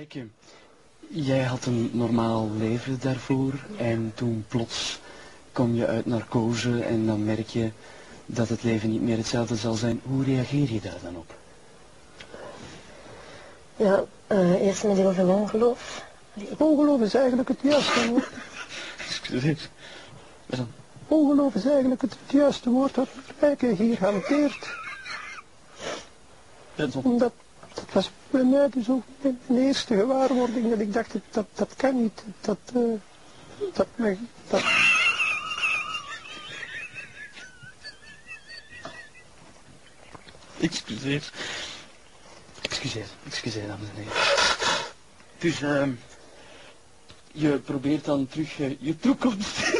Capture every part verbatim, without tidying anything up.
Kijk, jij had een normaal leven daarvoor en toen plots kom je uit narcose en dan merk je dat het leven niet meer hetzelfde zal zijn. Hoe reageer je daar dan op? Ja, uh, eerst met heel veel ongeloof. Ongeloof is eigenlijk het juiste woord. Excuseer. Wat dan? Ongeloof is eigenlijk het juiste woord dat Rijke hier hanteert. Omdat, dat was bij mij dus ook mijn eerste gewaarwording dat ik dacht, dat, dat kan niet. Dat, uh, dat, dat... Excuseer. Excuseer, excuseer dames en heren. Dus, uh, je probeert dan terug uh, je toekomst...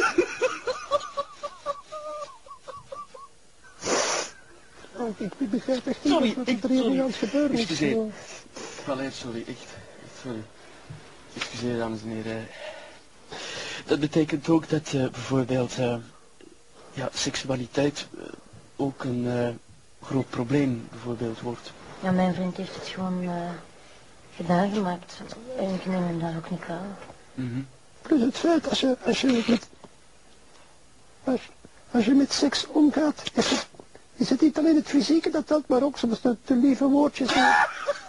Oh, ik begrijp echt sorry, niet wat ik, er hier sorry. aan het gebeuren is. Excuseer. Allee, sorry, echt, echt, sorry. Excuseer dames en heren. Dat betekent ook dat uh, bijvoorbeeld, uh, ja, seksualiteit uh, ook een uh, groot probleem bijvoorbeeld wordt. Ja, mijn vriend heeft het gewoon uh, gedaan gemaakt. En ik neem hem daar ook niet kwalijk. Mm-hmm. Plus het feit, als je, als je, met, als, als je met seks omgaat, is het, is het niet alleen het fysieke dat telt, maar ook soms de, de lieve woordjes. En,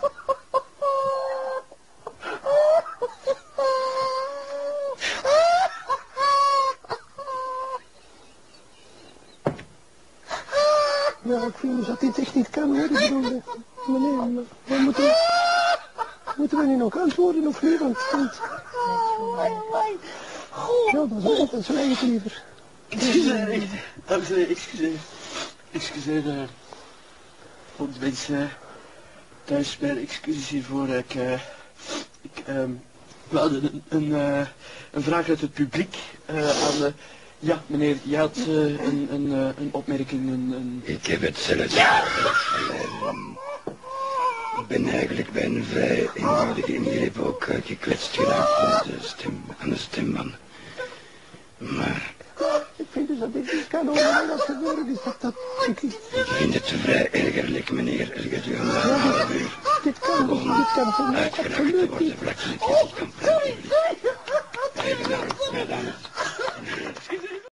ja, ik vind dus dat dit echt niet kan hoor, ik bedoel, meneer, maar we moeten, moeten we nu nog antwoorden of niet, want, want ja, dan zwijg, dan zwijg ik liever. Excuseer, echt, dames en heren, excuseer. Excuseer, uh, voor de mensen thuis, mijn excuses hiervoor. Ik, uh, ik, um, we hadden een, een, uh, een vraag uit het publiek uh, aan de... Ja, meneer, je had uh, een, een, uh, een opmerking, een, een... Ik heb hetzelfde. Ja. Ik ben eigenlijk bij een vrij eenvoudige ingreep ook uh, gekwetst geraakt aan de stem, aan de stemband. Maar... Ik vind dus dat dit niet kan overal dat gebeuren is, dat dat... Ik, ik vind het vrij ergerlijk, meneer, erger u vandaag ja, een half uur. Dit kan, dit, dit kan voor mij Uitgelachen te absoluut worden niet. vlak in het gezicht van het publiek. Even naar, madame.